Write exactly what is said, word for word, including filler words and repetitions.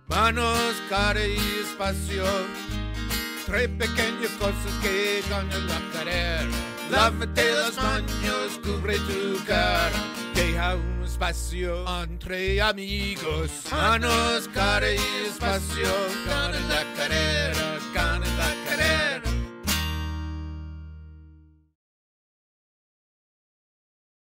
Manos, cara y espacio. Tres pequeñas cosas que ganan la carrera. Lávate las manos, cubre tu cara. Deja un espacio entre amigos. Manos, cara y espacio. Ganan la carrera.